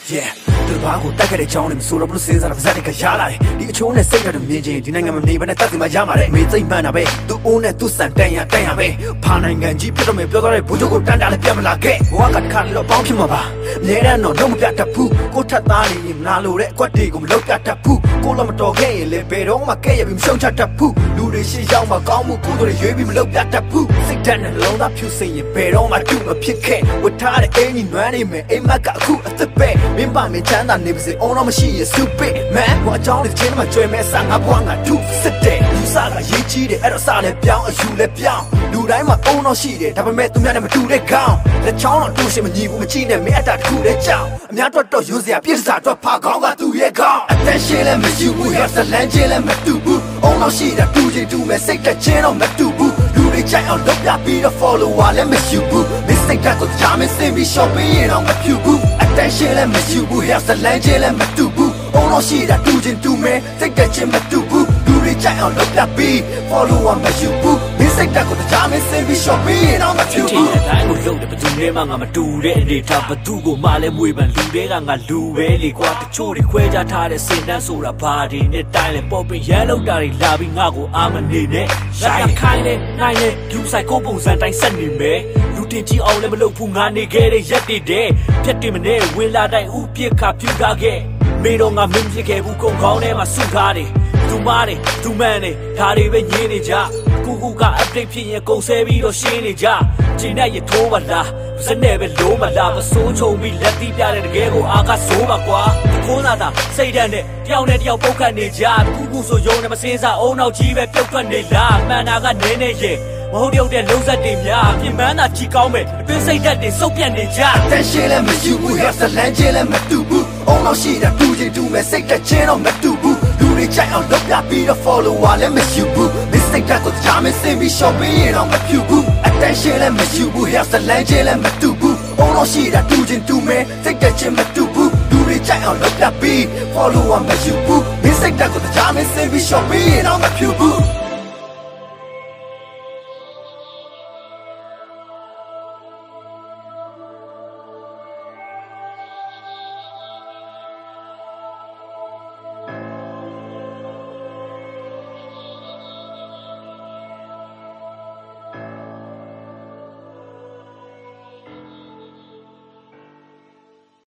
Yeah သူဘာကိုတက်ခဲ့တဲ့ချောင်းနဲ့မဆိုတော့ဘူးစဉ်းစားတာပါဇက်တွေကရလာတယ်ဒီအချိုးနဲ့စိတ်ဓာတ်တွေမြင်ချင်းဒီနိုင်ငံမှာနေပါနဲ့တက်စီမှာရမှာတဲ့မေးစိတ်မှန်တာပဲသူအိုးနဲ့သူစံတန်ရပဲဖာနိုင်ငံကြီးပြတော့မယ်ပြောတော့တဲ့ဘူချိုကိုတန်းတာလည်းပြတ်မလာခဲ့ဘဝကတစ်ခါတော့ပေါင်းဖြစ်မှာပါအများနဲ့တော့လုံးမပြတ်တတ်ဘူးကိုထက်သားနေရင်မနာလို့တဲ့အကွက်တွေကိုမလောက်ပြတ်တတ်ဘူးကိုလည်းမတော်ခဲ့ရင်လည်းဘယ်တော့မှကဲ့ရပြီးမရှုံးချတတ်ဘူးလူတွေရှေ့ရောက်မှာကောင်းမှုကိုတွေရွေးပြီးမလောက်ပြတ်တတ်ဘူးစိတ်ဓာတ်နဲ့လုံးသားဖြူစင်ရင်ဘယ်တော့မှတူမဖြစ်ခဲ့ဝတ်ထားတဲ့အင်းကြီးနွမ်းနေမယ်အိမ်မက်ကအခုအသက်ပဲမင်းပါမင်းချမ်းသာနေပါစေအော်တော့မရှိရင် stupid man ဘာကြောင့်ဒီချင်းမှာကြွယ်မဲ့ဆန်ငါဘွားငါထူစစ်တဲ့လူစားကရေးကြီးတယ်အဲ့တော့စားလည်းပြောင်းအယူလည်းပြောင်းလူတိုင်းမှာအုံတော့ရှိတယ်ဒါပေမဲ့သူများနဲ့မတူတဲ့ခေါင်းလက်ချောင်းတော့တူရှင်မညီဘူးမကြည့်နဲ့မင်းအတားတစ်ခုတည်းကြောက်အများတော့ယူစရာပြစ်စားတော့ဖာခေါင်းကသူ့ရဲ့ခေါင်းအသက်ရှင်လည်းမယူဘူး have the land ချင်းလည်းမတူဘူးအုံတော့ရှိတာတူချင်းတူမဲ့စိတ်သက်ချင်းတော့မတူဘူးလူတွေကြိုက်အောင်လုပ်ပြပြီးတော့ follower လည်းမယူဘူးမင်းစိတ်သက်ကိုကြားမစင်ပြီး shopping ရင်တော့မဖြူဘူးအသက်ရှင်လည်းမယူဘူး have the land ချင်းလည်းမတူဘူးအုံတော့ရှိတာတူချင်းတူမဲ့စိတ်သက်ချင်းမတူဘူးလူတွေကြိုက်အောင်လုပ်ပြပြီး follower မယူဘူးမင်းစိတ်သက်ကိုကြားမစင်ပြီး shopping ရင်တော့မဖြူဘူးအတိုင်းကိုလုပ်တယ်ဘယ်သူမှငါမတူတဲ့အနေထားဘသူကိုမှလည်းမွေးပန်လူတွေကငါလူပဲလေကွာတချို့တွေခွဲခြားထားတဲ့စင်တန်းဆိုတာဘာဒီနဲ့တိုင်းလဲပေါ်ပင်ရမ်းလောက်တာတွေလာပြီးငါကိုအာမနေနဲ့ရိုက်ခိုင်းလဲနိုင်လဲလူဆိုင်ကိုပုံစံတိုင်းဆက်နေမယ်လူတင်ကြီးအောင်လည်းမလုပ်ဘူးငါနေခဲ့တဲ့ရက်တွေတဲ့ဖြတ်တင်မနဲ့ဝင်လာတိုင်းဥပြစ်ခါပြူကားခဲ့မေတော့ငါမင်းဖြစ်ခဲ့ဘူးကုန်ကောင်းထဲမှာစုကားတယ်သူမားတယ်သူမန်းတယ်ဒါတွေပဲညင်းနေကြကူက update ဖြစ်ရင်ကုန်ဆဲပြီးတော့ရှင်းနေကြချိန်နဲ့ရထိုးပါလားစနဲ့ပဲလုံးမလားမစိုးချုံပြီးလက်တီးပြတဲ့တကယ်ကိုအာကဆိုးပါကွာခိုးလာတာစိတ်ဓာတ်နဲ့တယောက်နဲ့တယောက်ပုတ်ခတ်နေကြကူဆိုရုံနဲ့မစင်းစားအုံနောက်ကြီးပဲပြုတ်ထွက်နေလားမှန်တာကနင်းနေရင်မဟုတ်တဲ့လုံးဆက်တွေများပြင်ပန်းတာချီကောင်းမယ်အတွင်းစိတ်ဓာတ်တွေစုပ်ပြတ်နေကြတန်ရှင်းလည်းမယူဘူး have the land ချင်းလည်းမတူဘူးအုံနောက်ရှိတာတူချင်းတူမဲ့စိတ်ဓာတ်ချင်းတော့မတူဘူးလူတွေကြိုက်အောင်လုပ်ပြပြီးတော့ follower လည်းမယူဘူးမင်းစိတ်ဓာတ်ကိုကြားမစင်ပြီး shopping ရင်တော့မဖြူဘူးအတန်ရှင်းလည်းမယူဘူး have the land ချင်းလည်းမတူဘူးအုံနောက်ရှိတာတူချင်းတူမဲ့စိတ်ဓာတ်ချင်းမတူဘူးလူတွေကြိုက်အောင်လုပ်ပြပြီး follower မယူဘူးမင်းစိတ်ဓာတ်ကိုကြားမစင်ပြီး shopping ရင်တော့မဖြူဘူး